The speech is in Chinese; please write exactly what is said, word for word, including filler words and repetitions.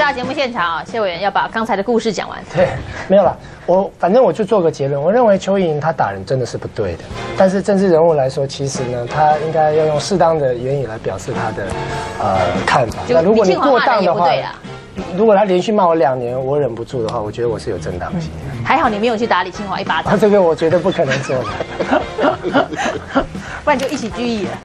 到节目现场啊，谢委员要把刚才的故事讲完。 对，没有啦，我反正我就做个结论，我认为邱莹她打人真的是不对的，但是政治人物来说，其实呢，他应该要用适当的言语来表示他的呃看法。那如果你过当的话，如果他连续骂我两年，我忍不住的话，我觉得我是有正当性的。 还好你没有去打李清华一巴掌， 这个我绝对不可能做的， 不然就一起拘役了。